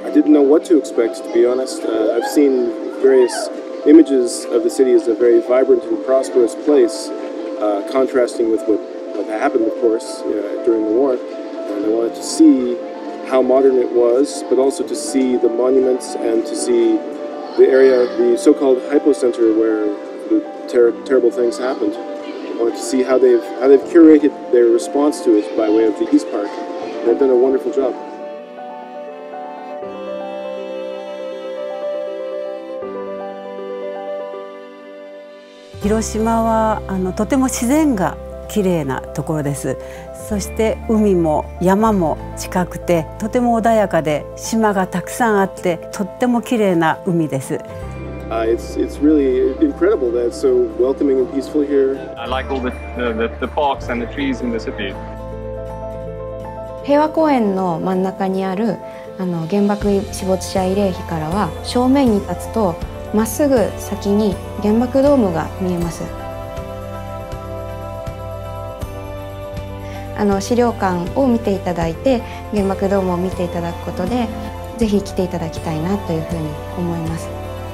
I didn't know what to expect, to be honest. I've seen various images of the city as a very vibrant and prosperous place, contrasting with what happened, of course, during the war. And I wanted to see how modern it was, but also to see the monuments and to see the area, the so-called hypocenter, where the terrible things happened. I wanted to see how they've curated their response to it by way of the East Park. And they've done a wonderful job. 広島はとても自然が綺麗なところです。そして海も山も近くてとても穏やかで島がたくさんあってとっても綺麗な海です。 It's really incredible that it's so welcoming and peaceful here. I like all the parks and the trees in the city. 平和公園の真ん中にある原爆死没者慰霊碑からは正面に立つとまっすぐ先に原爆ドームが見えます。資料館を見ていただいて原爆ドームを見ていただくことでぜひ来ていただきたいなというふうに思います。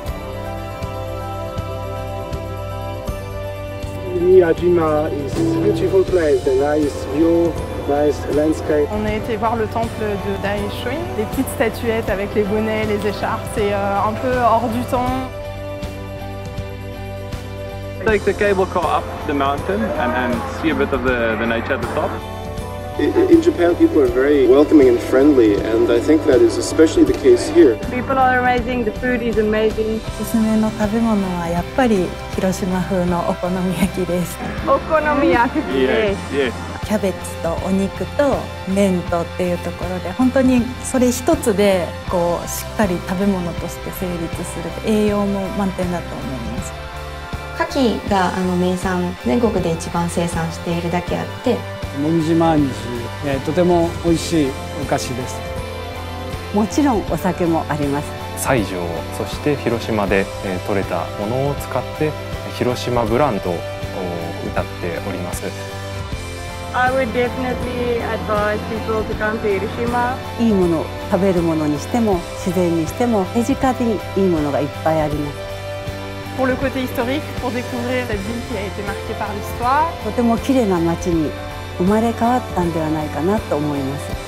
Miyajima is a beautiful place, a nice view, nice landscape. On a été voir le temple de Daishoin, les petites statuettes avec les bonnets, les écharpes, c'est un peu hors du temps. Take the cable car up the mountain and see a bit of the nature at the top. In Japan, people are very welcoming and friendly, and I think that is especially the case here. People are amazing, the food is amazing. おすすめの食べ物はやっぱり広島風のお好み焼きです。 お好み焼きです。 キャベツとお肉と麺とっていうところで本当にそれ一つでしっかり食べ物として成立する栄養も満点だと思います。 牡蠣が名産全国で一番生産しているだけあってもみじ饅頭、とても美味しいお菓子です。 もちろんお酒もあります。 西条、そして広島で採れたものを使って広島ブランドを謳っております。 I would definitely advise people to come to Hiroshima. いいものを食べるものにしても自然にしても手近にいいものがいっぱいあります。 Pour le côté historique, pour découvrir cette ville qui a été marquée par l'histoire. とても綺麗な街に生まれ変わったんではないかなと思います。